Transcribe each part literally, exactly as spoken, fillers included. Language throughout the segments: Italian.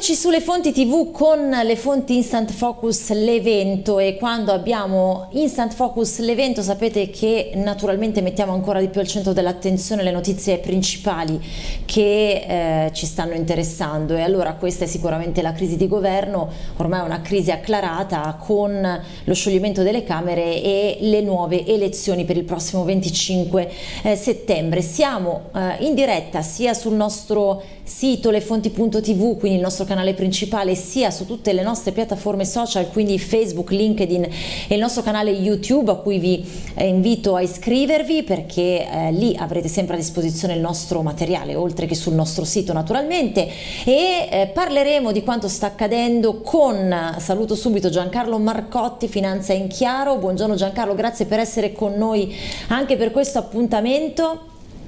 Eccoci sulle fonti tivù con le fonti Instant Focus l'evento, e quando abbiamo Instant Focus l'evento sapete che naturalmente mettiamo ancora di più al centro dell'attenzione le notizie principali che eh, ci stanno interessando. E allora questa è sicuramente la crisi di governo, ormai è una crisi acclarata con lo scioglimento delle Camere e le nuove elezioni per il prossimo venticinque eh, settembre. Siamo eh, in diretta sia sul nostro sito lefonti punto tivù, quindi il nostro canale principale, sia su tutte le nostre piattaforme social, quindi Facebook, LinkedIn e il nostro canale YouTube, a cui vi eh, invito a iscrivervi, perché eh, lì avrete sempre a disposizione il nostro materiale, oltre che sul nostro sito naturalmente, e eh, parleremo di quanto sta accadendo con, saluto subito Giancarlo Marcotti, Finanza in Chiaro. Buongiorno Giancarlo, grazie per essere con noi anche per questo appuntamento.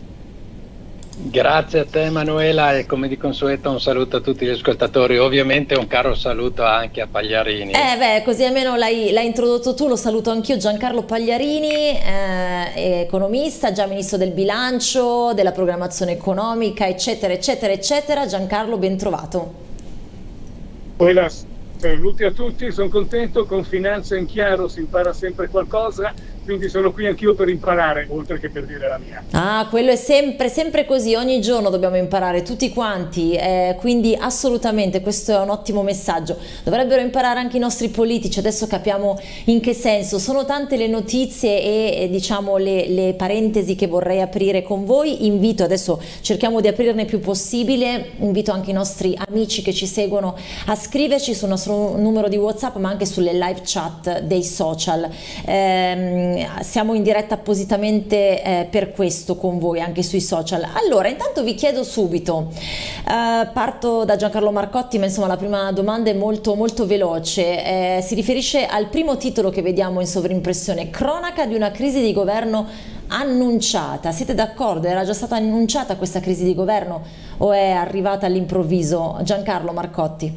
Grazie a te Emanuela, e come di consueto un saluto a tutti gli ascoltatori, ovviamente un caro saluto anche a Pagliarini. Eh beh, così almeno l'hai introdotto tu, lo saluto anch'io, Giancarlo Pagliarini, eh, economista, già ministro del bilancio, della programmazione economica, eccetera eccetera eccetera. Giancarlo, ben trovato. Buona, saluti a tutti, sono contento, con Finanza in Chiaro si impara sempre qualcosa, quindi sono qui anch'io per imparare, oltre che per dire la mia. Ah, quello è sempre, sempre così, ogni giorno dobbiamo imparare, tutti quanti, eh, quindi assolutamente questo è un ottimo messaggio. Dovrebbero imparare anche i nostri politici, adesso capiamo in che senso. Sono tante le notizie e, e diciamo le, le parentesi che vorrei aprire con voi. Invito, adesso cerchiamo di aprirne più possibile, invito anche i nostri amici che ci seguono a scriverci sul nostro numero di WhatsApp, ma anche sulle live chat dei social. Eh, siamo in diretta appositamente eh, per questo con voi anche sui social. Allora, intanto vi chiedo subito, eh, parto da Giancarlo Marcotti, ma insomma la prima domanda è molto molto veloce, eh, si riferisce al primo titolo che vediamo in sovrimpressione: cronaca di una crisi di governo annunciata. Siete d'accordo? Era già stata annunciata questa crisi di governo o è arrivata all'improvviso? Giancarlo Marcotti.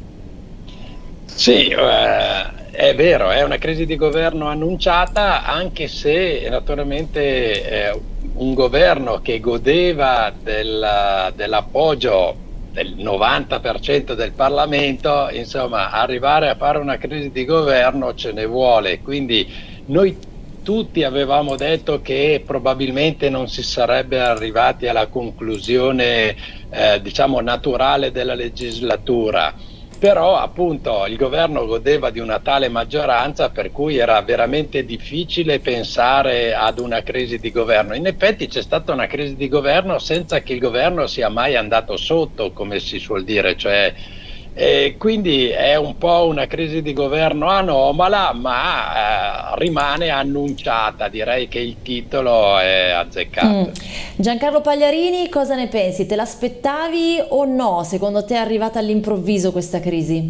Sì, eh, è vero, è una crisi di governo annunciata, anche se naturalmente eh, un governo che godeva del, dell'appoggio del novanta per cento del Parlamento, insomma, arrivare a fare una crisi di governo ce ne vuole. Quindi noi tutti avevamo detto che probabilmente non si sarebbe arrivati alla conclusione eh, diciamo naturale della legislatura. Però appunto il governo godeva di una tale maggioranza per cui era veramente difficile pensare ad una crisi di governo. In effetti c'è stata una crisi di governo senza che il governo sia mai andato sotto, come si suol dire, cioè, eh, quindi è un po' una crisi di governo anomala, ma eh, rimane annunciata. Direi che il titolo è azzeccato. Mm. Giancarlo Pagliarini, cosa ne pensi? Te l'aspettavi o no? Secondo te è arrivata all'improvviso questa crisi?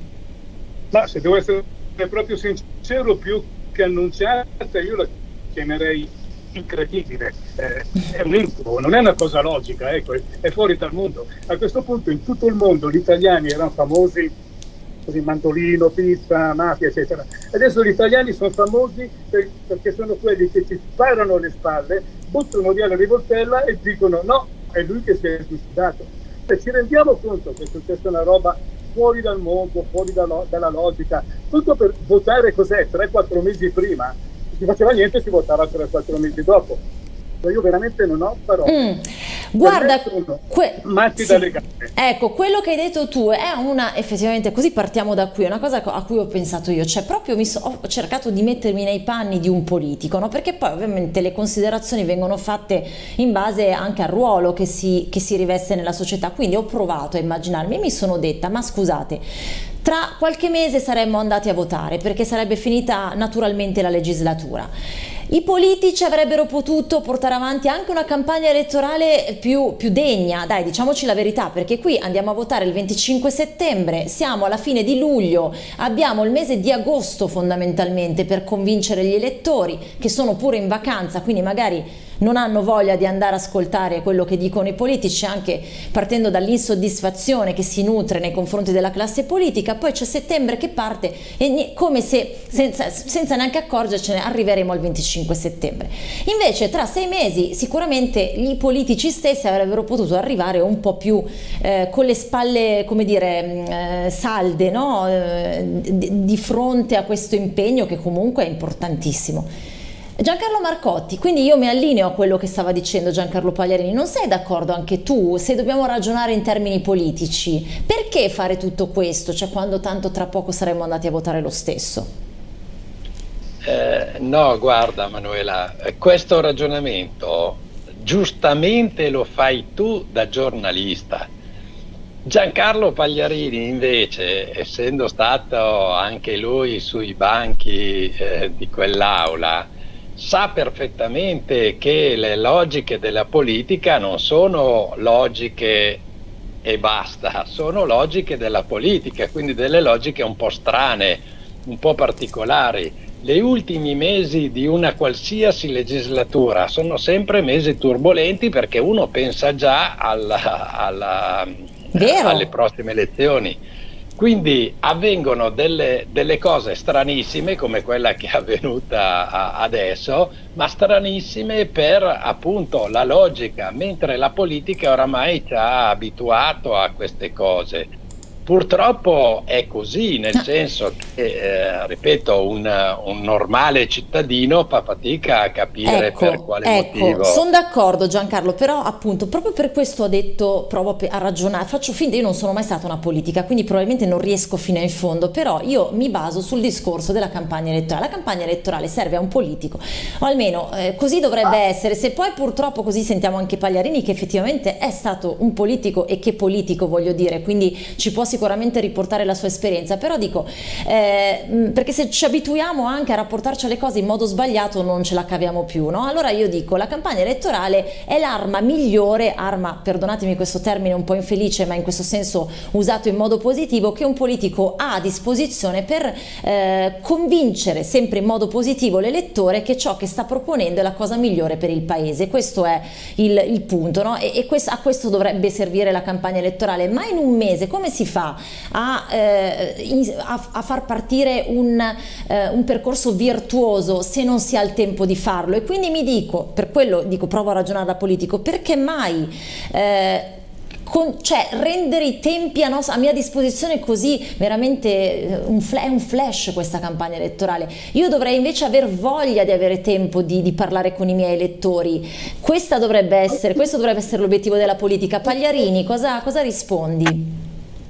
Ma se devo essere proprio sincero, più che annunciata io la chiamerei incredibile. Eh, è un incubo, non è una cosa logica, ecco, è fuori dal mondo. A questo punto in tutto il mondo gli italiani erano famosi così, mandolino, pizza, mafia eccetera. Adesso gli italiani sono famosi per, perché sono quelli che ci sparano alle spalle, buttano via la rivoltella e dicono no, è lui che si è suicidato. Se ci rendiamo conto che è successa una roba fuori dal mondo, fuori dalla, dalla logica, tutto per votare cos'è tre quattro mesi prima, si faceva niente, si votava tre quattro mesi dopo. Io veramente non ho parole. Mm. Guarda, que matti sì. dalle gambe. Ecco, quello che hai detto tu è una, effettivamente, così partiamo da qui, è una cosa a cui ho pensato io, cioè proprio mi so, ho cercato di mettermi nei panni di un politico, no? Perché poi ovviamente le considerazioni vengono fatte in base anche al ruolo che si, che si riveste nella società, quindi ho provato a immaginarmi e mi sono detta, ma scusate, tra qualche mese saremmo andati a votare perché sarebbe finita naturalmente la legislatura. I politici avrebbero potuto portare avanti anche una campagna elettorale più, più degna, dai, diciamoci la verità, perché qui andiamo a votare il venticinque settembre, siamo alla fine di luglio, abbiamo il mese di agosto fondamentalmente per convincere gli elettori che sono pure in vacanza, quindi magari non hanno voglia di andare a ascoltare quello che dicono i politici, anche partendo dall'insoddisfazione che si nutre nei confronti della classe politica. Poi c'è settembre che parte e come se senza, senza neanche accorgercene arriveremo al venticinque settembre. Invece tra sei mesi sicuramente i politici stessi avrebbero potuto arrivare un po' più eh, con le spalle, come dire, eh, salde, no? eh, di, di fronte a questo impegno che comunque è importantissimo. Giancarlo Marcotti, quindi io mi allineo a quello che stava dicendo Giancarlo Pagliarini. Non sei d'accordo anche tu, se dobbiamo ragionare in termini politici, perché fare tutto questo, cioè quando tanto tra poco saremmo andati a votare lo stesso? Eh, no, guarda Manuela, questo ragionamento giustamente lo fai tu da giornalista. Giancarlo Pagliarini invece, essendo stato anche lui sui banchi eh, di quell'aula, sa perfettamente che le logiche della politica non sono logiche e basta, sono logiche della politica, quindi delle logiche un po' strane, un po' particolari. Gli ultimi mesi di una qualsiasi legislatura sono sempre mesi turbolenti, perché uno pensa già alla, alla, alle prossime elezioni. Quindi avvengono delle, delle cose stranissime come quella che è avvenuta adesso, ma stranissime per appunto la logica, mentre la politica oramai ci ha abituato a queste cose. Purtroppo è così, nel senso che, eh, ripeto, un, un normale cittadino fa fatica a capire ecco, per quale ecco, motivo. Sono d'accordo Giancarlo, però appunto proprio per questo ho detto, provo a ragionare, faccio finta, io non sono mai stata una politica, quindi probabilmente non riesco fino in fondo, però io mi baso sul discorso della campagna elettorale. La campagna elettorale serve a un politico, o almeno eh, così dovrebbe essere. Se poi purtroppo così sentiamo anche Pagliarini, che effettivamente è stato un politico, e che politico voglio dire, quindi ci può sicuramente riportare la sua esperienza, però dico eh, perché se ci abituiamo anche a rapportarci alle cose in modo sbagliato non ce la caviamo più, no? Allora io dico, la campagna elettorale è l'arma migliore, arma, perdonatemi questo termine un po' infelice ma in questo senso usato in modo positivo, che un politico ha a disposizione per eh, convincere sempre in modo positivo l'elettore che ciò che sta proponendo è la cosa migliore per il paese. Questo è il, il punto, no? E, e questo, a questo dovrebbe servire la campagna elettorale. Ma in un mese come si fa a, eh, in, a, a far partire un, eh, un percorso virtuoso se non si ha il tempo di farlo? E quindi mi dico, per quello dico, provo a ragionare da politico, perché mai eh, con, cioè, rendere i tempi a, nostra, a mia disposizione così veramente un, fla, è un flash questa campagna elettorale. Io dovrei invece aver voglia di avere tempo di, di parlare con i miei elettori. Questa dovrebbe essere, questo dovrebbe essere l'obiettivo della politica. Pagliarini, cosa, cosa rispondi?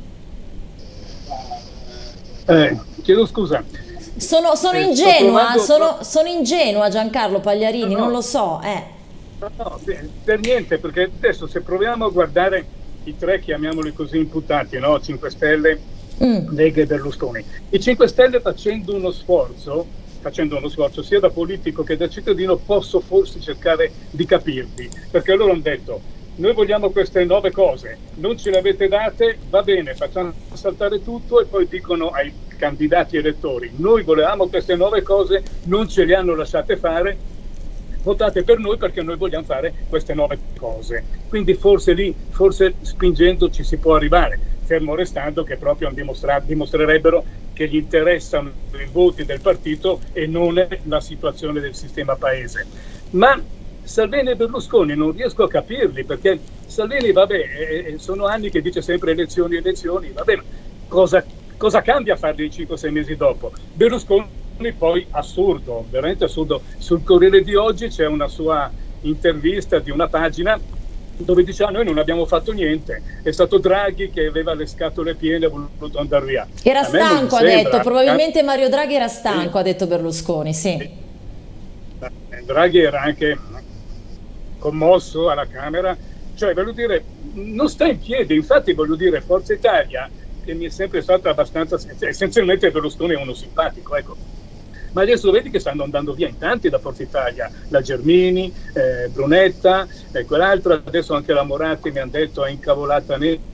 Eh, chiedo scusa. Sono, sono eh, ingenua, sto sono, sono ingenua Giancarlo Pagliarini, no, no. non lo so. Eh. No, no, per niente, perché adesso se proviamo a guardare i tre, chiamiamoli così, imputati, no? cinque Stelle, mm. Lega e Berlusconi. I cinque Stelle facendo uno sforzo, facendo uno sforzo sia da politico che da cittadino, posso forse cercare di capirli, perché loro hanno detto: noi vogliamo queste nuove cose, non ce le avete date, va bene, facciamo saltare tutto, e poi dicono ai candidati elettori: noi volevamo queste nuove cose, non ce le hanno lasciate fare, votate per noi perché noi vogliamo fare queste nuove cose. Quindi forse lì, forse spingendo ci si può arrivare, fermo restando che proprio dimostrerebbero che gli interessano i voti del partito e non la situazione del sistema paese. Ma Salvini e Berlusconi non riesco a capirli, perché Salvini, vabbè, eh, sono anni che dice sempre elezioni, elezioni, vabbè, cosa, cosa cambia farli cinque sei mesi dopo? Berlusconi poi assurdo, veramente assurdo. Sul Corriere di oggi c'è una sua intervista di una pagina dove dice: ah, noi non abbiamo fatto niente, è stato Draghi che aveva le scatole piene e ha voluto andare via. Era stanco, ha detto, probabilmente Mario Draghi era stanco, sì. ha detto Berlusconi, sì. Draghi era anche commosso alla Camera, cioè voglio dire, non sta in piedi. Infatti voglio dire, Forza Italia, che mi è sempre stata abbastanza, essenzialmente Berlusconi è uno simpatico, ecco, ma adesso vedi che stanno andando via in tanti da Forza Italia, la Germini, eh, Brunetta, e quell'altra, adesso anche la Moratti mi hanno detto è incavolata nera,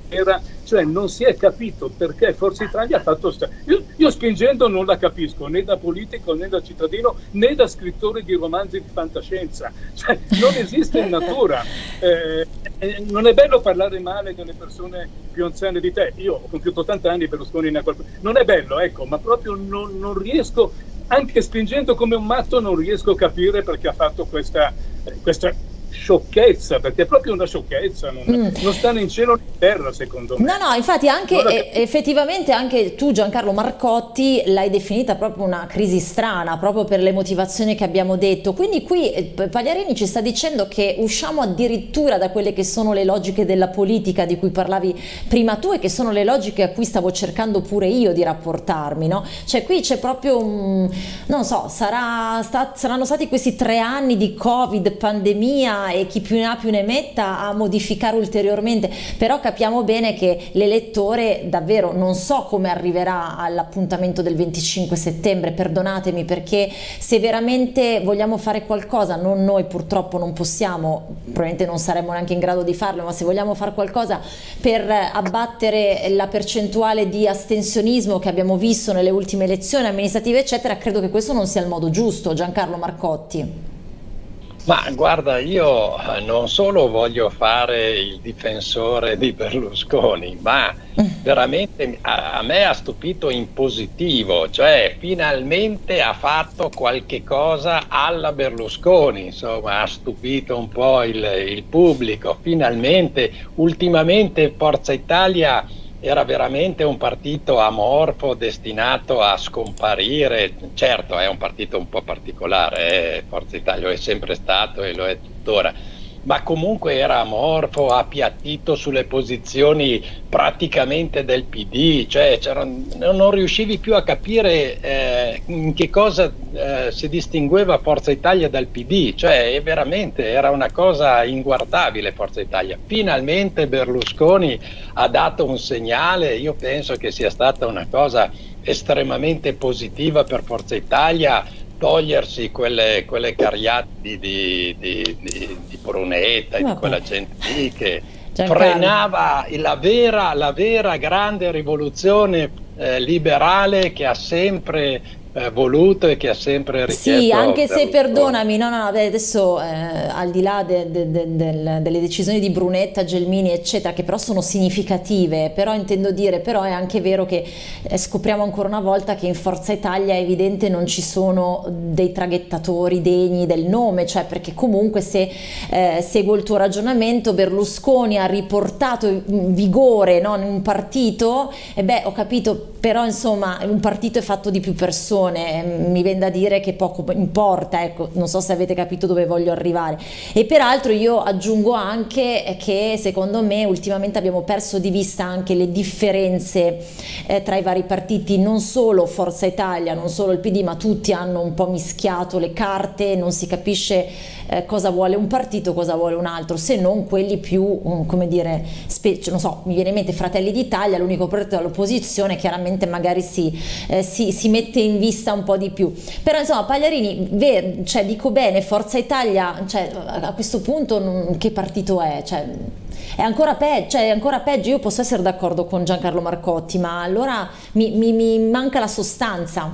era, cioè non si è capito perché Forza Italia ha fatto sta... io, io spingendo non la capisco né da politico né da cittadino né da scrittore di romanzi di fantascienza, cioè non esiste in natura. Eh, eh, non è bello parlare male delle persone più anziane di te, io ho compiuto ottanta anni, Berlusconi ne ha qualcosa, non è bello, ecco, ma proprio non, non riesco, anche spingendo come un matto non riesco a capire perché ha fatto questa, eh, questa sciocchezza, perché è proprio una sciocchezza, non, mm. non sta né in cielo né in terra, secondo me. No, no, infatti anche eh, effettivamente anche tu, Giancarlo Marcotti, l'hai definita proprio una crisi strana, proprio per le motivazioni che abbiamo detto. Quindi qui eh, Pagliarini ci sta dicendo che usciamo addirittura da quelle che sono le logiche della politica di cui parlavi prima tu e che sono le logiche a cui stavo cercando pure io di rapportarmi, no? Cioè qui c'è proprio un, non so, sarà sta, saranno stati questi tre anni di Covid, pandemia, e chi più ne ha più ne metta a modificare ulteriormente, però capiamo bene che l'elettore davvero non so come arriverà all'appuntamento del venticinque settembre, perdonatemi, perché se veramente vogliamo fare qualcosa, non noi purtroppo non possiamo, probabilmente non saremo neanche in grado di farlo, ma se vogliamo fare qualcosa per abbattere la percentuale di astensionismo che abbiamo visto nelle ultime elezioni amministrative eccetera, credo che questo non sia il modo giusto. Giancarlo Marcotti. Ma guarda, io non solo voglio fare il difensore di Berlusconi, ma veramente a, a me ha stupito in positivo, cioè finalmente ha fatto qualche cosa alla Berlusconi, insomma ha stupito un po' il, il pubblico, finalmente, ultimamente Forza Italia era veramente un partito amorfo destinato a scomparire. Certo è un partito un po' particolare, eh? Forza Italia lo è sempre stato e lo è tuttora, ma comunque era amorfo, appiattito sulle posizioni praticamente del P D, cioè non riuscivi più a capire eh, in che cosa eh, si distingueva Forza Italia dal P D, cioè veramente era una cosa inguardabile Forza Italia. Finalmente Berlusconi ha dato un segnale, io penso che sia stata una cosa estremamente positiva per Forza Italia, togliersi quelle, quelle cariate di, di, di, di, di Brunetta e di quella gente lì che Giancarlo frenava la vera, la vera grande rivoluzione eh, liberale che ha sempre eh, voluto e che ha sempre richiesto. Sì, anche se perdonami, no, no, adesso eh, al di là de, de, de, de, delle decisioni di Brunetta, Gelmini eccetera, che però sono significative, però intendo dire, però è anche vero che eh, scopriamo ancora una volta che in Forza Italia è evidente non ci sono dei traghettatori degni del nome, cioè perché comunque se eh, seguo il tuo ragionamento, Berlusconi ha riportato in vigore, no, in un partito, e beh ho capito, però insomma un partito è fatto di più persone, mi viene da dire che poco importa, ecco, non so se avete capito dove voglio arrivare. E peraltro io aggiungo anche che secondo me ultimamente abbiamo perso di vista anche le differenze eh, tra i vari partiti, non solo Forza Italia, non solo il P D, ma tutti hanno un po' mischiato le carte, non si capisce eh, cosa vuole un partito, cosa vuole un altro, se non quelli più, um, come dire, non so, mi viene in mente Fratelli d'Italia, l'unico partito dell'opposizione, chiaramente magari si, eh, si, si mette in vista un po' di più, però insomma Pagliarini, cioè, dico bene, Forza Italia, cioè, a questo punto non, che partito è? Cioè, è ancora, pe cioè, è ancora peggio. Io posso essere d'accordo con Giancarlo Marcotti, ma allora mi, mi, mi manca la sostanza.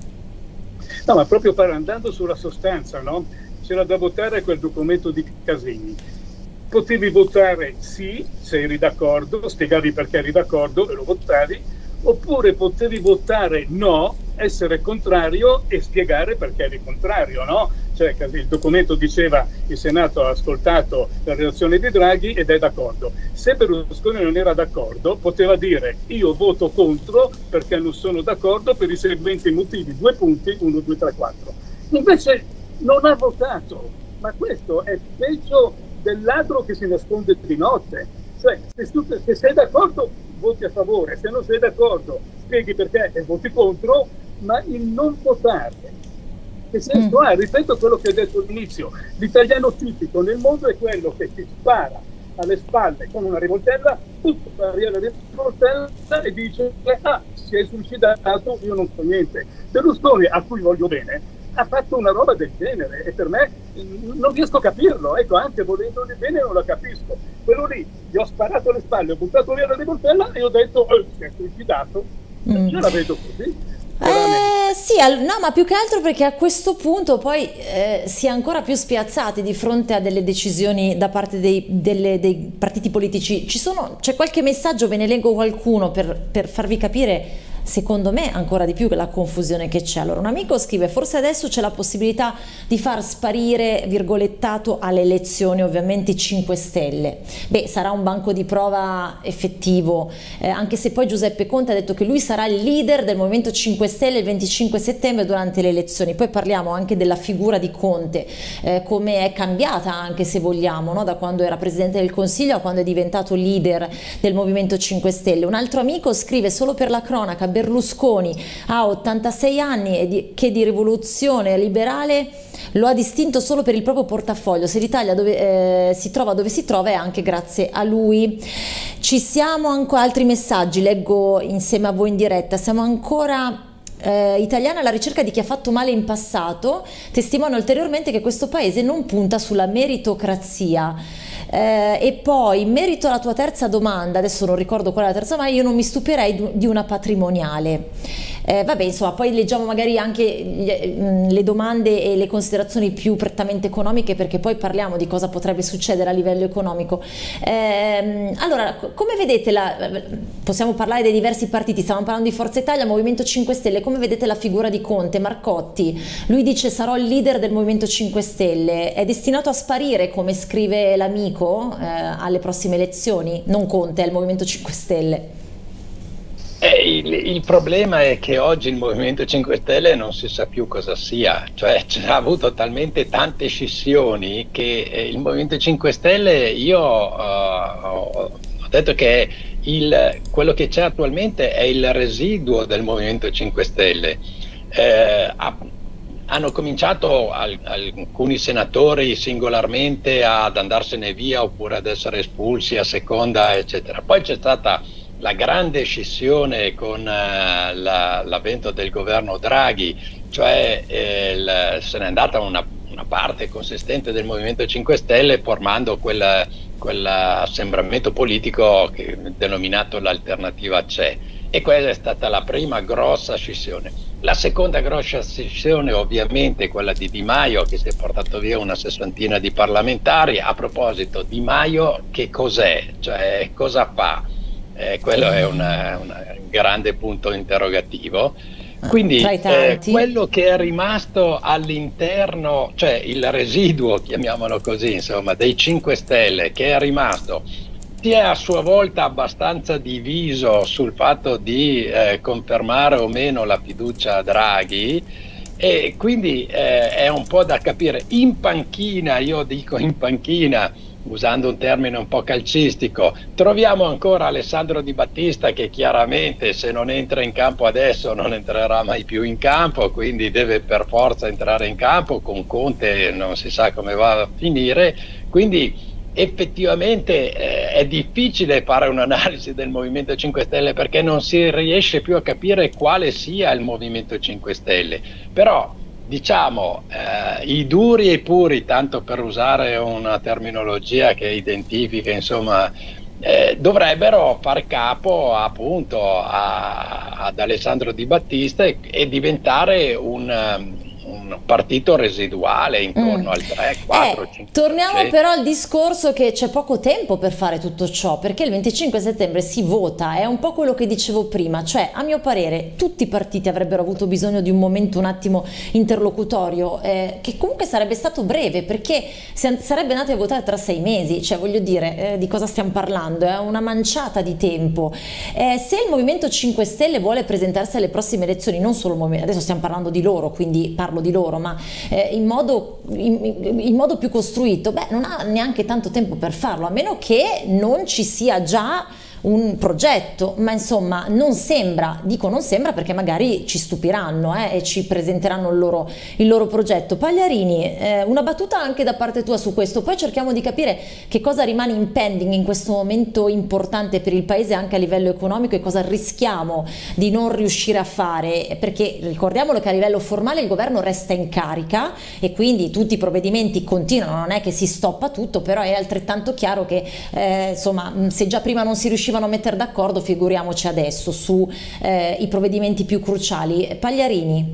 No, ma proprio andando sulla sostanza, no? C'era da votare quel documento di Casini. Potevi votare sì, se eri d'accordo, spiegavi perché eri d'accordo e lo votavi, oppure potevi votare no, essere contrario e spiegare perché eri contrario, no? Cioè il documento diceva il Senato ha ascoltato la relazione di Draghi ed è d'accordo. Se Berlusconi non era d'accordo poteva dire io voto contro perché non sono d'accordo per i seguenti motivi, due punti, uno, due, tre, quattro. Invece non ha votato, ma questo è peggio del ladro che si nasconde di notte. Cioè se, tu, se sei d'accordo voti a favore, se non sei d'accordo spieghi perché e voti contro, ma il non votare che senso mm. ha? Ripeto quello che ho detto all'inizio, l'italiano tipico nel mondo è quello che ti spara alle spalle con una rivoltella, tutto per arrivare alla rivoltella e dice ah, si è suicidato, io non so niente. Berlusconi, a cui voglio bene, ha fatto una roba del genere e per me non riesco a capirlo, ecco, anche volendoli bene non la capisco. Quello lì gli ho sparato alle spalle, ho buttato via la rivoltella e ho detto oh, si è suicidato. Mm. Io la vedo così. Eh, sì, no, ma più che altro perché a questo punto poi eh, si è ancora più spiazzati di fronte a delle decisioni da parte dei, delle, dei partiti politici. Ci sono, c'è qualche messaggio, ve ne leggo qualcuno per, per farvi capire secondo me ancora di più la confusione che c'è. Allora un amico scrive: forse adesso c'è la possibilità di far sparire, virgolettato, alle elezioni ovviamente i cinque Stelle. Beh, sarà un banco di prova effettivo, eh, anche se poi Giuseppe Conte ha detto che lui sarà il leader del Movimento cinque Stelle il venticinque settembre durante le elezioni. Poi parliamo anche della figura di Conte, eh, come è cambiata anche, se vogliamo, no? Da quando era Presidente del Consiglio a quando è diventato leader del Movimento cinque Stelle. Un altro amico scrive: solo per la cronaca, Berlusconi ha ottantasei anni e di, che di rivoluzione liberale lo ha distinto solo per il proprio portafoglio. Se l'Italia dove, eh, si trova dove si trova è anche grazie a lui. Ci siamo ancora, altri messaggi leggo insieme a voi in diretta. Siamo ancora eh, italiani alla ricerca di chi ha fatto male in passato, testimona ulteriormente che questo paese non punta sulla meritocrazia. Eh, e poi, in merito alla tua terza domanda, adesso non ricordo qual è la terza, ma io non mi stupirei di una patrimoniale. Eh, vabbè, insomma, poi leggiamo magari anche gli, le domande e le considerazioni più prettamente economiche, perché poi parliamo di cosa potrebbe succedere a livello economico. Eh, allora, come vedete, la, possiamo parlare dei diversi partiti, stiamo parlando di Forza Italia, Movimento cinque Stelle, come vedete la figura di Conte? Marcotti, lui dice: sarò il leader del Movimento cinque Stelle, è destinato a sparire, come scrive l'amico, Eh, alle prossime elezioni, non Conte, è il Movimento cinque Stelle. Eh, il, il problema è che oggi il Movimento cinque Stelle non si sa più cosa sia, cioè ha avuto talmente tante scissioni che eh, il Movimento cinque Stelle, io uh, ho detto che il, quello che c'è attualmente è il residuo del Movimento cinque Stelle. Eh, ha, Hanno cominciato al, alcuni senatori singolarmente ad andarsene via oppure ad essere espulsi a seconda, eccetera. Poi c'è stata la grande scissione con uh, l'avvento del governo Draghi, cioè eh, il, se n'è andata una, una parte consistente del Movimento cinque Stelle formando quel, quell'assembramento politico che, denominato l'Alternativa C'è. E quella è stata la prima grossa scissione. La seconda grossa scissione ovviamente è quella di Di Maio, che si è portato via una sessantina di parlamentari. A proposito, Di Maio che cos'è? Cioè cosa fa? Eh, quello è una, una, un grande punto interrogativo. Quindi eh, quello che è rimasto all'interno, cioè il residuo, chiamiamolo così, insomma, dei cinque Stelle che è rimasto, si è a sua volta abbastanza diviso sul fatto di eh, confermare o meno la fiducia a Draghi, e quindi eh, è un po' da capire. In panchina, io dico in panchina, usando un termine un po' calcistico, troviamo ancora Alessandro Di Battista, che chiaramente se non entra in campo adesso non entrerà mai più in campo, quindi deve per forza entrare in campo. Con Conte non si sa come va a finire, quindi effettivamente eh, è difficile fare un'analisi del Movimento cinque Stelle, perché non si riesce più a capire quale sia il Movimento cinque Stelle. Però diciamo eh, i duri e i puri, tanto per usare una terminologia che identifica, insomma, eh, dovrebbero far capo appunto a, ad Alessandro Di Battista e, e diventare un un partito residuale intorno mm. al tre, quattro, eh, cinque. Torniamo però al discorso che c'è poco tempo per fare tutto ciò, perché il venticinque settembre si vota, è un po' quello che dicevo prima, cioè a mio parere tutti i partiti avrebbero avuto bisogno di un momento un attimo interlocutorio, eh, che comunque sarebbe stato breve, perché sarebbe andati a votare tra sei mesi, cioè voglio dire, eh, di cosa stiamo parlando? È una manciata di tempo. Eh, se il Movimento cinque Stelle vuole presentarsi alle prossime elezioni, non solo il Movimento, adesso stiamo parlando di loro, quindi parlo di loro, ma eh, in, modo, in, in modo più costruito, beh, non ha neanche tanto tempo per farlo, a meno che non ci sia già un progetto, ma insomma non sembra, dico non sembra perché magari ci stupiranno eh, e ci presenteranno il loro, il loro progetto. Pagliarini, eh, una battuta anche da parte tua su questo, poi cerchiamo di capire che cosa rimane in pending in questo momento importante per il Paese anche a livello economico e cosa rischiamo di non riuscire a fare, perché ricordiamolo che a livello formale il governo resta in carica e quindi tutti i provvedimenti continuano, non è che si stoppa tutto, però è altrettanto chiaro che eh, insomma se già prima non si riusciva a mettere d'accordo, figuriamoci adesso su eh, i provvedimenti più cruciali. Pagliarini.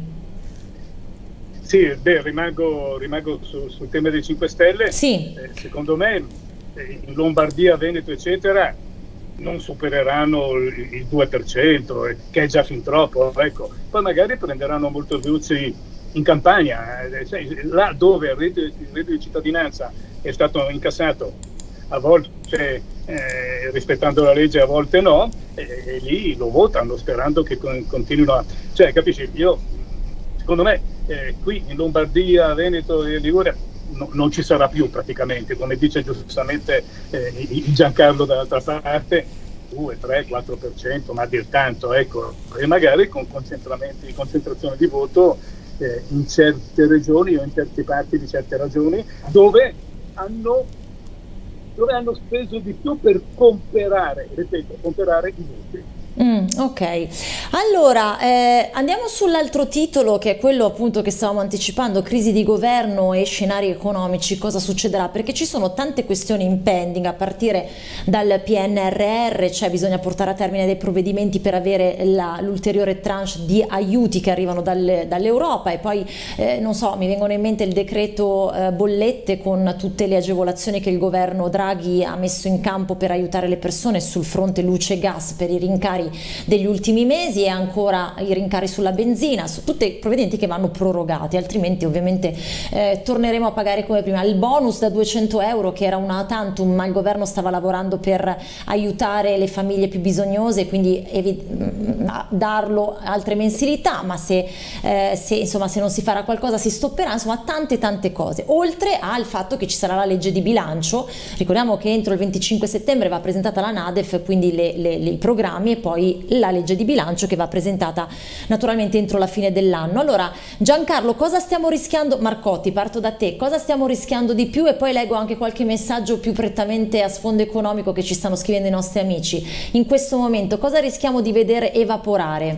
Sì, beh, rimango, rimango su, sul tema dei cinque Stelle. Sì. Eh, secondo me eh, in Lombardia, Veneto eccetera non supereranno il, il due per cento, eh, che è già fin troppo, ecco. Poi magari prenderanno molto voci in campagna, eh, cioè, là dove il reddito, il reddito di cittadinanza è stato incassato a volte eh, rispettando la legge, a volte no, e, e lì lo votano sperando che con, continuino a... Cioè, capisci, io, secondo me, eh, qui in Lombardia, Veneto e Liguria no, non ci sarà più praticamente, come dice giustamente eh, Giancarlo dall'altra parte, due, tre, quattro per cento, ma dir tanto, ecco, e magari con concentramenti, concentrazione di voto eh, in certe regioni o in certe parti di certe regioni dove hanno dove hanno speso di più per comprare, ripeto, comprare i voti. Mm, ok, allora eh, andiamo sull'altro titolo che è quello appunto che stavamo anticipando, crisi di governo e scenari economici, cosa succederà? Perché ci sono tante questioni in pending a partire dal P N R R, cioè bisogna portare a termine dei provvedimenti per avere l'ulteriore tranche di aiuti che arrivano dal, dall'Europa e poi eh, non so, mi vengono in mente il decreto eh, bollette con tutte le agevolazioni che il governo Draghi ha messo in campo per aiutare le persone sul fronte luce e gas per i rincari degli ultimi mesi e ancora i rincari sulla benzina, su tutti i provvedimenti che vanno prorogati, altrimenti ovviamente eh, torneremo a pagare come prima. Il bonus da duecento euro che era una tantum, ma il governo stava lavorando per aiutare le famiglie più bisognose, quindi darlo altre mensilità, ma se, eh, se, insomma, se non si farà qualcosa si stopperà, insomma tante tante cose, oltre al fatto che ci sarà la legge di bilancio. Ricordiamo che entro il venticinque settembre va presentata la NADEF, quindi le, le, le, i programmi, e poi la legge di bilancio che va presentata naturalmente entro la fine dell'anno. Allora Giancarlo, cosa stiamo rischiando? Marcotti, parto da te, cosa stiamo rischiando di più? E poi leggo anche qualche messaggio più prettamente a sfondo economico che ci stanno scrivendo i nostri amici. In questo momento cosa rischiamo di vedere evaporare?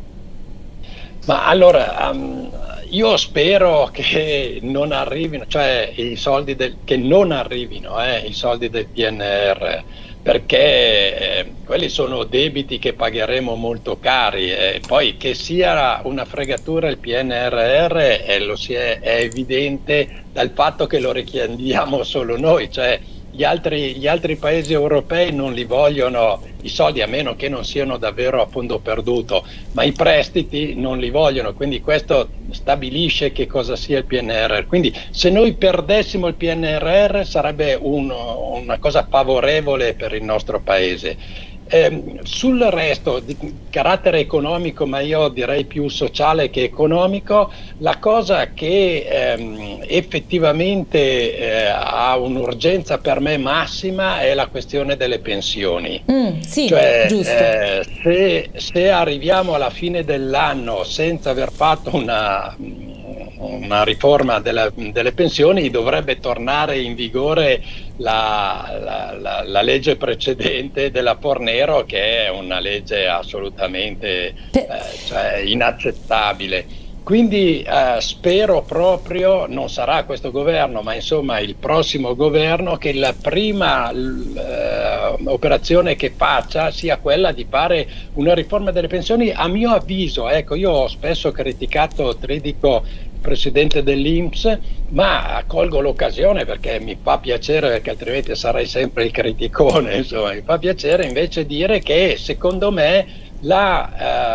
Ma allora um, io spero che non arrivino, cioè i soldi del, che non arrivino eh, i soldi del P N R R, perché eh, quelli sono debiti che pagheremo molto cari, e eh, poi che sia una fregatura il P N R R eh, lo si è, è evidente dal fatto che lo richiediamo solo noi, cioè gli altri, gli altri paesi europei non li vogliono i soldi, a meno che non siano davvero a fondo perduto, ma i prestiti non li vogliono, quindi questo stabilisce che cosa sia il P N R R. Quindi se noi perdessimo il P N R R sarebbe un, una cosa favorevole per il nostro paese. Eh, sul resto di carattere economico, ma io direi più sociale che economico, la cosa che ehm, effettivamente eh, ha un'urgenza per me massima è la questione delle pensioni. Mm, sì, cioè, giusto. Eh, se, se arriviamo alla fine dell'anno senza aver fatto una una riforma della, delle pensioni, dovrebbe tornare in vigore la, la, la, la legge precedente della Fornero, che è una legge assolutamente eh, cioè inaccettabile. Quindi eh, spero proprio, non sarà questo governo, ma insomma il prossimo governo, che la prima eh, operazione che faccia sia quella di fare una riforma delle pensioni. A mio avviso, ecco, io ho spesso criticato Tridico, presidente dell'I N P S, ma colgo l'occasione perché mi fa piacere, perché altrimenti sarei sempre il criticone, insomma, mi fa piacere invece dire che secondo me la, ehm,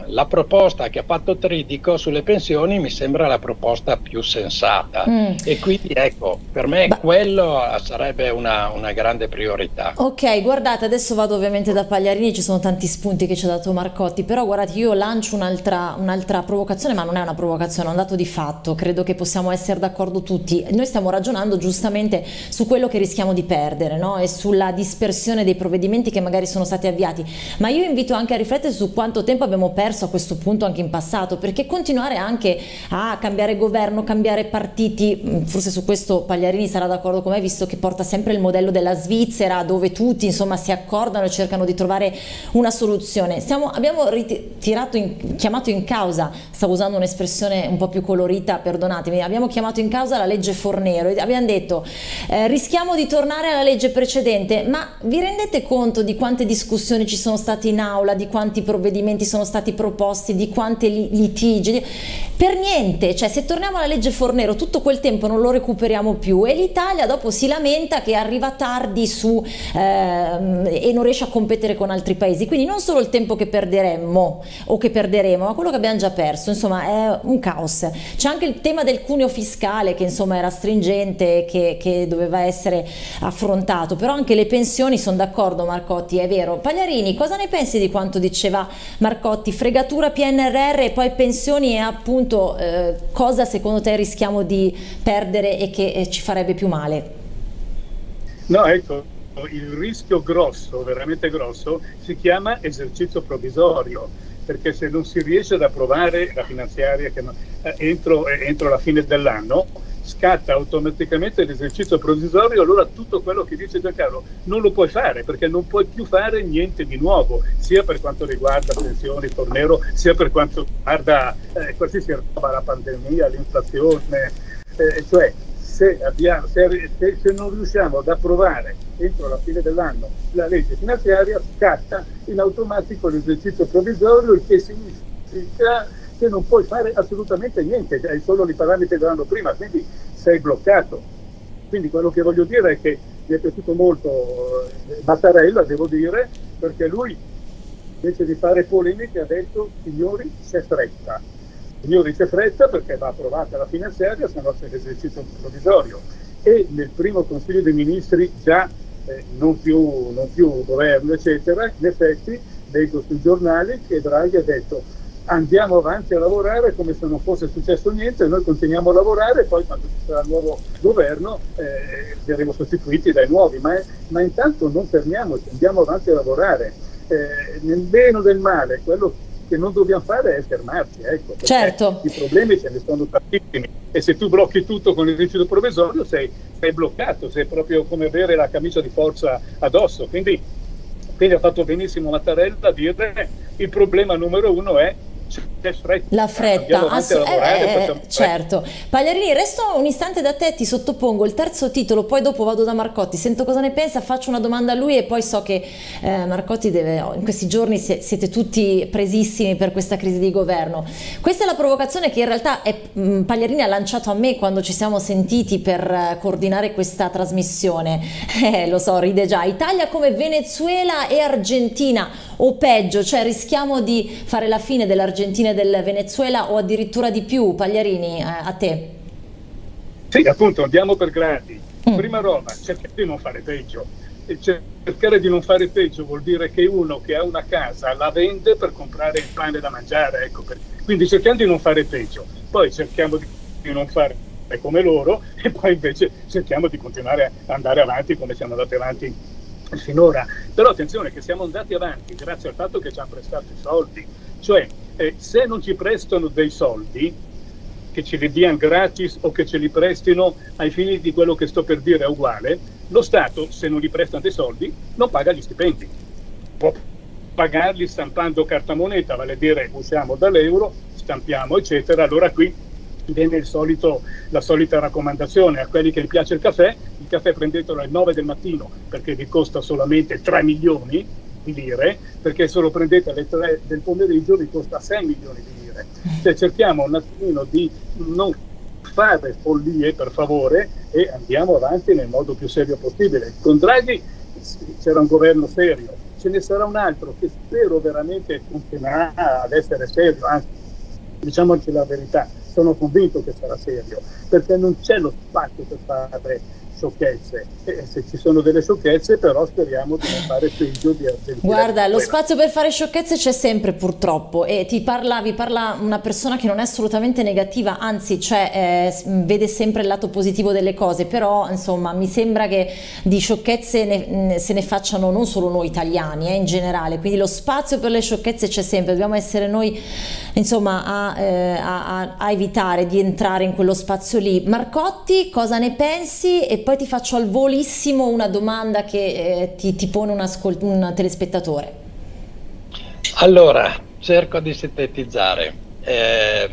la proposta che ha fatto Tridico sulle pensioni mi sembra la proposta più sensata, mm. e quindi ecco, per me ba quello sarebbe una, una grande priorità. Ok, guardate, adesso vado ovviamente da Pagliarini, ci sono tanti spunti che ci ha dato Marcotti, però guardate, io lancio un'altra un'altra provocazione, ma non è una provocazione, è un dato di fatto, credo che possiamo essere d'accordo tutti. Noi stiamo ragionando giustamente su quello che rischiamo di perdere, no? E sulla dispersione dei provvedimenti che magari sono stati avviati, ma io invito anche a riflettere su quanto tempo abbiamo perso a questo punto anche in passato, perché continuare anche a cambiare governo, cambiare partiti, forse su questo Pagliarini sarà d'accordo con me, visto che porta sempre il modello della Svizzera dove tutti insomma si accordano e cercano di trovare una soluzione. Stiamo, abbiamo ritirato in, chiamato in causa, stavo usando un'espressione un po' più colorita, perdonatemi, abbiamo chiamato in causa la legge Fornero e abbiamo detto eh, rischiamo di tornare alla legge precedente, ma vi rendete conto di quante discussioni ci sono state in aula, di quanti provvedimenti sono stati proposti, di quanti litigi? Per niente, cioè se torniamo alla legge Fornero tutto quel tempo non lo recuperiamo più e l'Italia dopo si lamenta che arriva tardi su ehm, e non riesce a competere con altri paesi, quindi non solo il tempo che perderemmo o che perderemo, ma quello che abbiamo già perso, insomma è un caos. C'è anche il tema del cuneo fiscale che insomma era stringente, che, che doveva essere affrontato, però anche le pensioni, sono d'accordo Marcotti, è vero. Pagliarini, cosa ne pensi di quanto diceva Marcotti, fregatura P N R R e poi pensioni, e appunto eh, cosa secondo te rischiamo di perdere e che eh, ci farebbe più male? No, ecco, il rischio grosso, veramente grosso, si chiama esercizio provvisorio, perché se non si riesce ad approvare la finanziaria che, eh, entro, eh, entro la fine dell'anno, scatta automaticamente l'esercizio provvisorio, allora tutto quello che dice Giancarlo non lo puoi fare, perché non puoi più fare niente di nuovo, sia per quanto riguarda pensioni, Fornero, sia per quanto riguarda eh, qualsiasi roba, la pandemia, l'inflazione, eh, cioè se, abbiamo, se, se, se non riusciamo ad approvare entro la fine dell'anno la legge finanziaria, scatta in automatico l'esercizio provvisorio, il che significa che non puoi fare assolutamente niente, hai solo i parametri dell'anno prima, quindi sei bloccato. Quindi quello che voglio dire è che mi è piaciuto molto eh, Mattarella, devo dire, perché lui invece di fare polemiche ha detto signori c'è fretta, signori c'è fretta perché va approvata la finanziaria, se no c'è l'esercizio provvisorio. E nel primo Consiglio dei Ministri già eh, non, più, non più governo eccetera, in effetti leggo sui giornali che Draghi ha detto andiamo avanti a lavorare come se non fosse successo niente, noi continuiamo a lavorare e poi quando ci sarà il nuovo governo eh, saremo sostituiti dai nuovi, ma, ma intanto non fermiamoci, andiamo avanti a lavorare, eh, nel bene o nel male, quello che non dobbiamo fare è fermarci, ecco, certo. I problemi ce ne sono tantissimi e se tu blocchi tutto con l'esercizio provvisorio sei, sei bloccato, sei proprio come avere la camicia di forza addosso, quindi, quindi ha fatto benissimo Mattarella a dire il problema numero uno è fretta. La fretta, lavorare, eh, certo. Pagliarini, resto un istante da te, ti sottopongo il terzo titolo, poi dopo vado da Marcotti, sento cosa ne pensa, faccio una domanda a lui e poi so che eh, Marcotti deve, in questi giorni siete tutti presissimi per questa crisi di governo. Questa è la provocazione che in realtà è, mh, Pagliarini ha lanciato a me quando ci siamo sentiti per uh, coordinare questa trasmissione, eh, lo so, ride già. Italia come Venezuela e Argentina o peggio, cioè rischiamo di fare la fine dell'Argentina e del Venezuela o addirittura di più. Pagliarini, eh, a te. Sì, appunto, andiamo per gradi. Mm. Prima roba, cercare di non fare peggio. E cercare di non fare peggio vuol dire che uno che ha una casa la vende per comprare il pane da mangiare, ecco. Per... Quindi cerchiamo di non fare peggio, poi cerchiamo di non fare come loro e poi invece cerchiamo di continuare ad andare avanti come siamo andati avanti finora. Però attenzione che siamo andati avanti grazie al fatto che ci hanno prestato i soldi, cioè eh, se non ci prestano dei soldi, che ce li diano gratis o che ce li prestino ai fini di quello che sto per dire è uguale, lo Stato se non gli prestano dei soldi non paga gli stipendi, può pagarli stampando cartamoneta, vale a dire usciamo dall'euro, stampiamo eccetera, allora qui viene il solito, la solita raccomandazione a quelli che gli piace il caffè, il caffè prendetelo alle nove del mattino perché vi costa solamente tre milioni di lire, perché se lo prendete alle tre del pomeriggio vi costa sei milioni di lire. Cioè cerchiamo un attimino di non fare follie per favore e andiamo avanti nel modo più serio possibile. Con Draghi c'era un governo serio, ce ne sarà un altro che spero veramente continuerà ad essere serio, anzi, diciamoci la verità, sono convinto che sarà serio, perché non c'è lo spazio per fare sciocchezze, e se ci sono delle sciocchezze però speriamo di non fare peggio di Argentina. Guarda, lo spazio per fare sciocchezze c'è sempre purtroppo, e ti parla, vi parla una persona che non è assolutamente negativa, anzi cioè, eh, vede sempre il lato positivo delle cose, però insomma mi sembra che di sciocchezze ne, se ne facciano non solo noi italiani, eh, in generale, quindi lo spazio per le sciocchezze c'è sempre, dobbiamo essere noi insomma a, eh, a, a, a evitare di entrare in quello spazio lì. Marcotti, cosa ne pensi? E poi ti faccio al volissimo una domanda che eh, ti, ti pone un, un telespettatore. Allora, cerco di sintetizzare. Eh,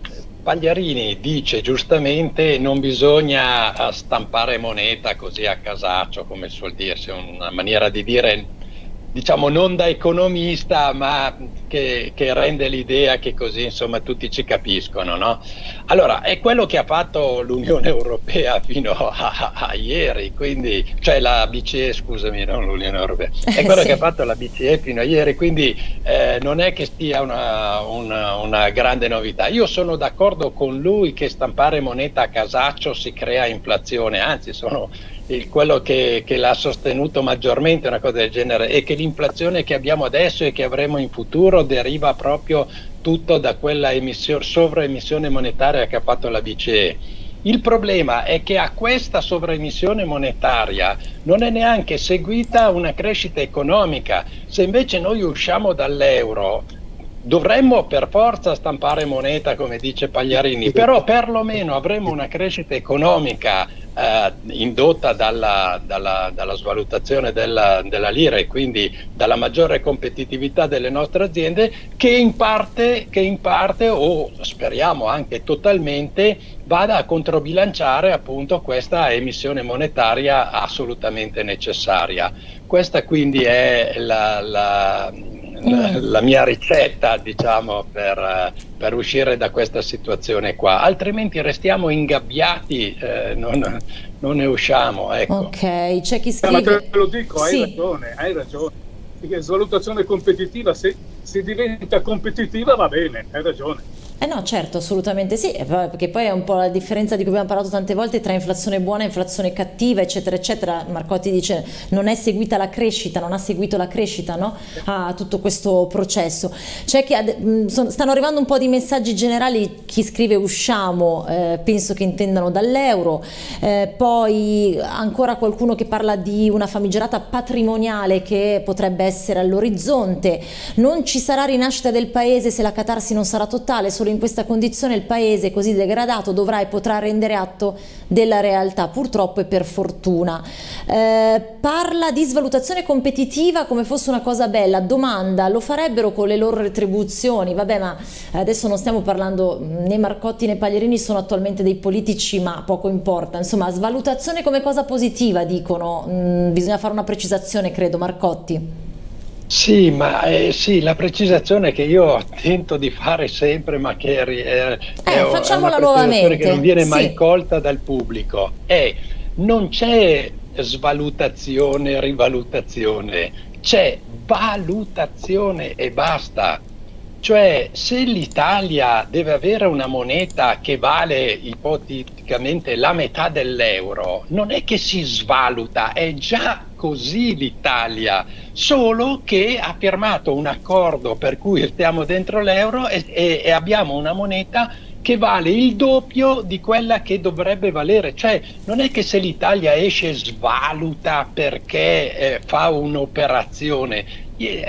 Pagliarini dice giustamente non bisogna stampare moneta così a casaccio, come suol dirsi, una maniera di dire, diciamo, non da economista, ma che, che rende l'idea che così insomma tutti ci capiscono, no? Allora, è quello che ha fatto l'Unione Europea fino a, a, a ieri, quindi, cioè la B C E, scusami, non l'Unione Europea, è quello sì. che ha fatto la B C E fino a ieri, quindi eh, non è che sia una, una, una grande novità. Io sono d'accordo con lui che stampare moneta a casaccio si crea inflazione, anzi sono il, quello che, che l'ha sostenuto maggiormente una cosa del genere, e che l'inflazione che abbiamo adesso e che avremo in futuro deriva proprio tutto da quella emissione, sovraemissione monetaria che ha fatto la B C E. Il problema è che a questa sovraemissione monetaria non è neanche seguita una crescita economica. Se invece noi usciamo dall'euro, dovremmo per forza stampare moneta, come dice Pagliarini, però perlomeno avremo una crescita economica eh, indotta dalla, dalla, dalla svalutazione della, della lira, e quindi dalla maggiore competitività delle nostre aziende, che in parte, che in parte o speriamo anche totalmente, vada a controbilanciare appunto questa emissione monetaria assolutamente necessaria. Questa quindi è la, la La, la mia ricetta, diciamo, per, per uscire da questa situazione qua, altrimenti restiamo ingabbiati, eh, non, non ne usciamo, ecco. Ok, c'è chi scrive... Ma te lo dico, hai sì. ragione, hai ragione. Svalutazione competitiva, se si diventa competitiva va bene, hai ragione. Eh no, certo, assolutamente sì, perché poi è un po' la differenza di cui abbiamo parlato tante volte tra inflazione buona e inflazione cattiva, eccetera, eccetera. Marcotti dice non è seguita la crescita, non ha seguito la crescita, no? A tutto questo processo. C'è chi ha, stanno arrivando un po' di messaggi generali, chi scrive usciamo, eh, penso che intendano dall'euro, eh, poi ancora qualcuno che parla di una famigerata patrimoniale che potrebbe essere all'orizzonte, non ci sarà rinascita del paese se la catarsi non sarà totale, solo in questa condizione il paese così degradato dovrà e potrà rendere atto della realtà, purtroppo e per fortuna. Eh, parla di svalutazione competitiva come fosse una cosa bella, domanda, lo farebbero con le loro retribuzioni? Vabbè, ma adesso non stiamo parlando, né Marcotti né Pagliarini sono attualmente dei politici, ma poco importa, insomma, svalutazione come cosa positiva dicono, mm, bisogna fare una precisazione, credo. Marcotti. Sì, ma eh, sì, la precisazione che io tento di fare sempre, ma che è, è, eh, è facciamola una nuovamente, che non viene mai sì. colta dal pubblico, è non c'è svalutazione, rivalutazione, c'è valutazione e basta. Cioè, se l'Italia deve avere una moneta che vale ipoteticamente la metà dell'euro, non è che si svaluta, è già così l'Italia, solo che ha firmato un accordo per cui stiamo dentro l'euro e, e, e abbiamo una moneta che vale il doppio di quella che dovrebbe valere. Cioè, non è che se l'Italia esce svaluta perché eh, fa un'operazione.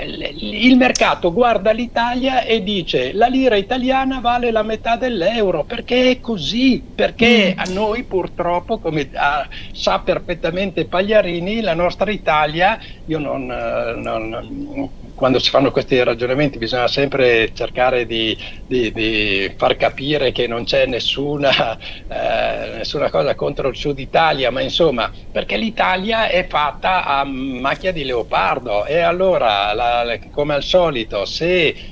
Il mercato guarda l'Italia e dice la lira italiana vale la metà dell'euro, perché è così, perché a noi purtroppo, come ah, sa perfettamente Pagliarini, la nostra Italia, io non, non quando si fanno questi ragionamenti bisogna sempre cercare di, di, di far capire che non c'è nessuna, eh, nessuna cosa contro il Sud Italia, ma insomma, perché l'Italia è fatta a macchia di leopardo, e allora la, la, come al solito, se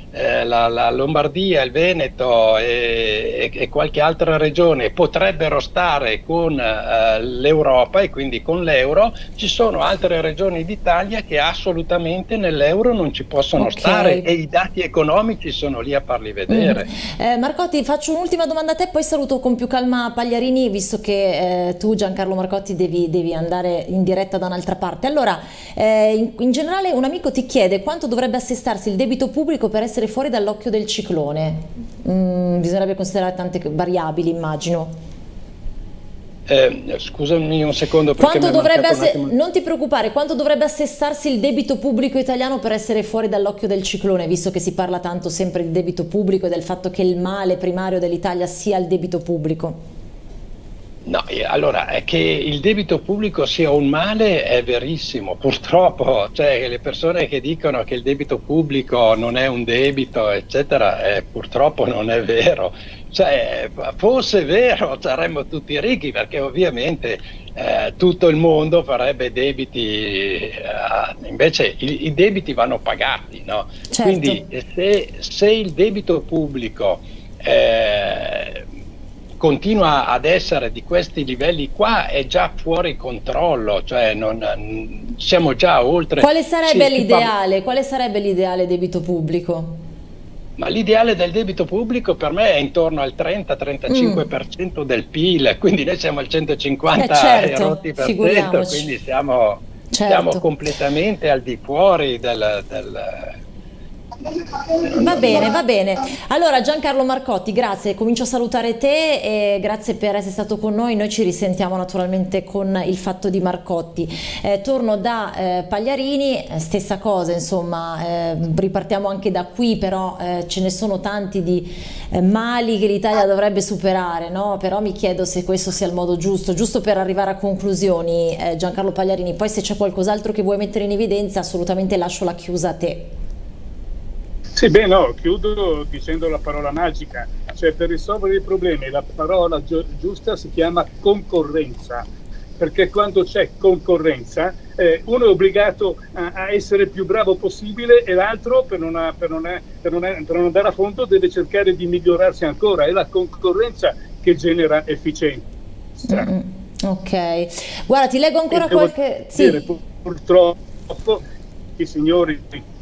eh, la, la Lombardia, il Veneto e, e, e qualche altra regione potrebbero stare con eh, l'Europa e quindi con l'euro, ci sono altre regioni d'Italia che assolutamente nell'euro non ci possono okay. stare, e i dati economici sono lì a farli vedere. Mm. Eh, Marcotti, faccio un'ultima domanda a te, poi saluto con più calma Pagliarini, visto che eh, tu, Giancarlo Marcotti, devi, devi andare in diretta da un'altra parte. Allora, eh, in, in generale un amico ti chiede quanto dovrebbe assestarsi il debito pubblico per essere fuori dall'occhio del ciclone. Mm, bisognerebbe considerare tante variabili, immagino. Eh, scusami un secondo, perché quanto dovrebbe un non ti preoccupare, quanto dovrebbe assestarsi il debito pubblico italiano per essere fuori dall'occhio del ciclone, visto che si parla tanto sempre di debito pubblico e del fatto che il male primario dell'Italia sia il debito pubblico? No, allora, è che il debito pubblico sia un male è verissimo, purtroppo, cioè le persone che dicono che il debito pubblico non è un debito, eccetera, eh, purtroppo non è vero. Cioè, fosse vero saremmo tutti ricchi, perché ovviamente eh, tutto il mondo farebbe debiti, eh, invece i, i debiti vanno pagati, no? Certo. Quindi se, se il debito pubblico eh, continua ad essere di questi livelli qua, è già fuori controllo, cioè non, siamo già oltre. Quale sarebbe l'ideale? Quale sarebbe l'ideale debito pubblico? Ma l'ideale del debito pubblico per me è intorno al trenta trentacinque per cento mm. del P I L, quindi noi siamo al centocinquanta eh certo, rotti per cento, quindi siamo, certo. siamo completamente al di fuori del, del Va bene, va bene. Allora Giancarlo Marcotti, grazie, comincio a salutare te e grazie per essere stato con noi. Noi ci risentiamo naturalmente con il Fatto di Marcotti. Eh, torno da eh, Pagliarini, stessa cosa, insomma, eh, ripartiamo anche da qui, però eh, ce ne sono tanti di eh, mali che l'Italia dovrebbe superare, no? Però mi chiedo se questo sia il modo giusto, giusto per arrivare a conclusioni, eh, Giancarlo Pagliarini. Poi se c'è qualcos'altro che vuoi mettere in evidenza, assolutamente lascio la chiusa a te. Sì, beh, no, chiudo dicendo la parola magica, cioè per risolvere i problemi la parola gi giusta si chiama concorrenza, perché quando c'è concorrenza eh, uno è obbligato a, a essere più bravo possibile e l'altro per non, ha, per, non ha, per, non ha, per non andare a fondo deve cercare di migliorarsi ancora, è la concorrenza che genera efficienza. Mm, ok, guarda, ti leggo ancora e qualche... Dire, sì. Purtroppo i signori...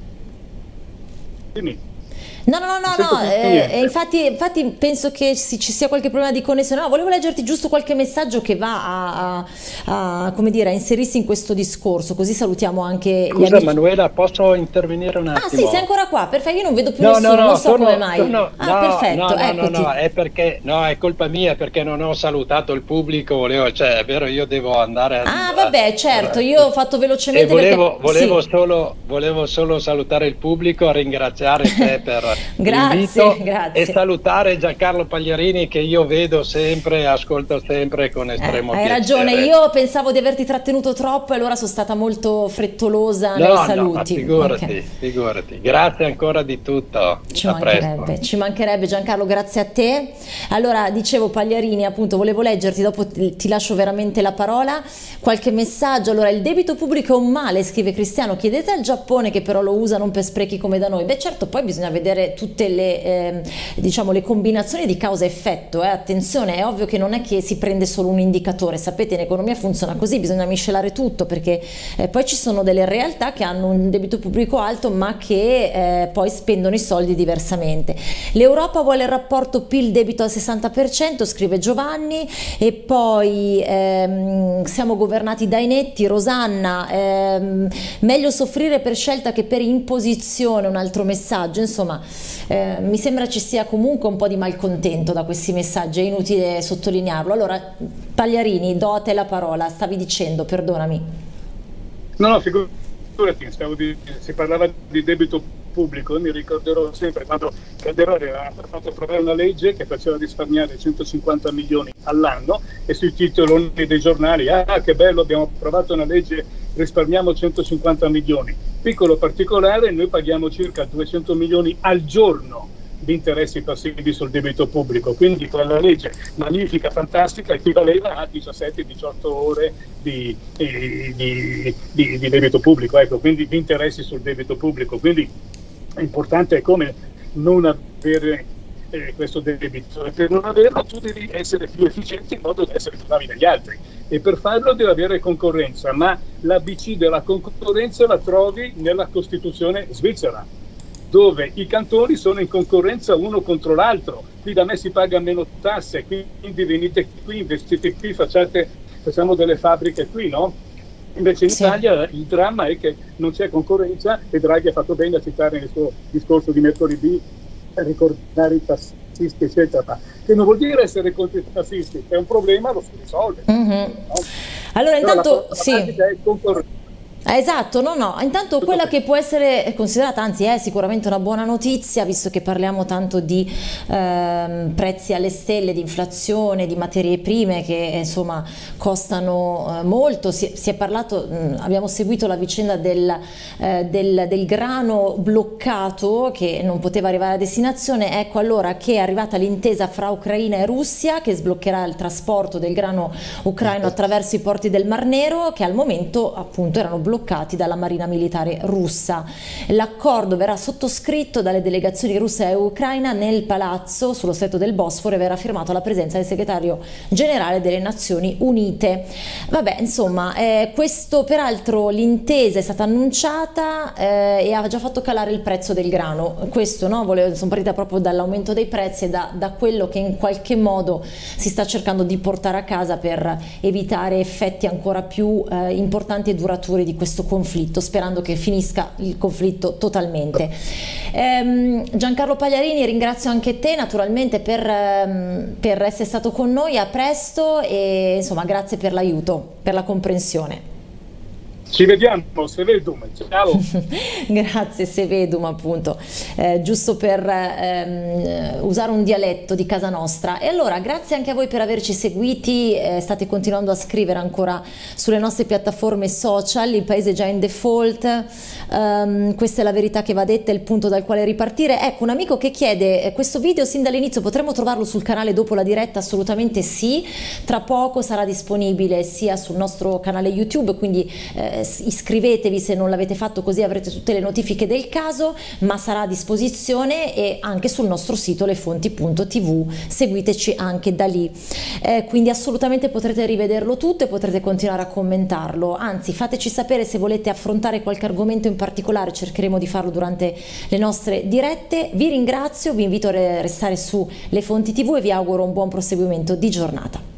No, no, no, no, no. Eh, infatti, infatti penso che si, ci sia qualche problema di connessione. No, volevo leggerti giusto qualche messaggio che va a, a, a, come dire, a inserirsi in questo discorso, così salutiamo anche Scusa, gli amici. Manuela, posso intervenire un attimo? Ah sì, sei ancora qua, perfetto, io non vedo più no, nessuno, no, no, non so torno, come mai. Torno, ah, no, perfetto, no, no, eccoti. no, no, è perché, no, è colpa mia perché non ho salutato il pubblico, volevo, cioè, è vero, io devo andare a... Ah, vabbè, certo, io ho fatto velocemente e volevo, perché... volevo, sì. solo, volevo solo salutare il pubblico, ringraziare te per l'invito. Grazie. E salutare Giancarlo Pagliarini, che io vedo sempre e ascolto sempre con estremo eh, hai piacere. ragione, io pensavo di averti trattenuto troppo e allora sono stata molto frettolosa no, nei no, saluti. ma figurati, okay. figurati. Grazie ancora di tutto. Ci a mancherebbe, presto. ci mancherebbe Giancarlo, grazie a te. Allora, dicevo Pagliarini, appunto, volevo leggerti, dopo ti, ti lascio veramente la parola, qualche messaggio. Allora, il debito pubblico è un male, scrive Cristiano, chiedete al Giappone che però lo usa non per sprechi come da noi. Beh certo, poi bisogna vedere tutte le... Eh, diciamo le combinazioni di causa-effetto, eh? Attenzione, è ovvio che non è che si prende solo un indicatore, sapete in economia funziona così, bisogna miscelare tutto perché eh, poi ci sono delle realtà che hanno un debito pubblico alto ma che eh, poi spendono i soldi diversamente. L'Europa vuole il rapporto P I L debito al sessanta per cento, scrive Giovanni, e poi ehm, siamo governati dai netti, Rosanna, ehm, meglio soffrire per scelta che per imposizione, un altro messaggio, insomma eh, mi sembra ci sia comunque un po' di malcontento da questi messaggi, è inutile sottolinearlo. Allora Pagliarini, do a te la parola, stavi dicendo, perdonami. No, no, figurati, stavo di, si parlava di debito pubblico, mi ricorderò sempre quando Calderoli ha fatto approvare una legge che faceva risparmiare centocinquanta milioni all'anno e sui titoloni dei giornali, ah che bello, abbiamo approvato una legge, risparmiamo centocinquanta milioni. Piccolo particolare, noi paghiamo circa duecento milioni al giorno di interessi passivi sul debito pubblico, quindi quella legge magnifica, fantastica, equivaleva a diciassette diciotto ore di, di, di, di, di debito pubblico, ecco, quindi di interessi sul debito pubblico. Quindi è importante come non avere eh, questo debito, e per non averlo tu devi essere più efficiente in modo da essere più bravi degli altri, e per farlo devi avere concorrenza, ma l'A B C della concorrenza la trovi nella Costituzione svizzera, dove i cantoni sono in concorrenza uno contro l'altro. Qui da me si paga meno tasse, quindi venite qui, investite qui, facciate, facciamo delle fabbriche qui, no? Invece in sì. Italia il dramma è che non c'è concorrenza, e Draghi ha fatto bene a citare nel suo discorso di mercoledì, a ricordare i tassisti eccetera, che non vuol dire essere contro i tassisti, è un problema, lo si risolve. Mm-hmm. No? Allora intanto la, sì. la è concorrenza. Esatto, no, no, intanto quella che può essere considerata, anzi è sicuramente una buona notizia, visto che parliamo tanto di ehm, prezzi alle stelle, di inflazione, di materie prime che insomma costano eh, molto, si, si è parlato, mh, abbiamo seguito la vicenda del, eh, del, del grano bloccato che non poteva arrivare a destinazione. Ecco allora che è arrivata l'intesa fra Ucraina e Russia che sbloccherà il trasporto del grano ucraino attraverso i porti del Mar Nero, che al momento appunto erano bloccati bloccati dalla Marina Militare russa. L'accordo verrà sottoscritto dalle delegazioni russa e ucraina nel palazzo sullo stretto del Bosforo e verrà firmato alla presenza del segretario generale delle Nazioni Unite. Vabbè, insomma, eh, questo peraltro l'intesa è stata annunciata eh, e ha già fatto calare il prezzo del grano. Questo, no? Volevo, sono partita proprio dall'aumento dei prezzi e da, da quello che in qualche modo si sta cercando di portare a casa per evitare effetti ancora più eh, importanti e duraturi di questo questo conflitto, sperando che finisca il conflitto totalmente. Ehm, Giancarlo Pagliarini, ringrazio anche te naturalmente per, ehm, per essere stato con noi, a presto e insomma grazie per l'aiuto, per la comprensione. Ci vediamo, se vedum, ciao. Grazie, se vedum appunto, eh, giusto per ehm, usare un dialetto di casa nostra. E allora grazie anche a voi per averci seguiti, eh, state continuando a scrivere ancora sulle nostre piattaforme social, il paese è già in default, um, questa è la verità che va detta, è il punto dal quale ripartire. Ecco, un amico che chiede eh, questo video sin dall'inizio, potremmo trovarlo sul canale dopo la diretta? Assolutamente sì, tra poco sarà disponibile sia sul nostro canale YouTube, quindi eh, iscrivetevi se non l'avete fatto, così avrete tutte le notifiche del caso, ma sarà a disposizione e anche sul nostro sito lefonti punto tv, seguiteci anche da lì, eh, quindi assolutamente potrete rivederlo tutto e potrete continuare a commentarlo, anzi fateci sapere se volete affrontare qualche argomento in particolare, cercheremo di farlo durante le nostre dirette. Vi ringrazio, vi invito a restare su Le Fonti tivù e vi auguro un buon proseguimento di giornata.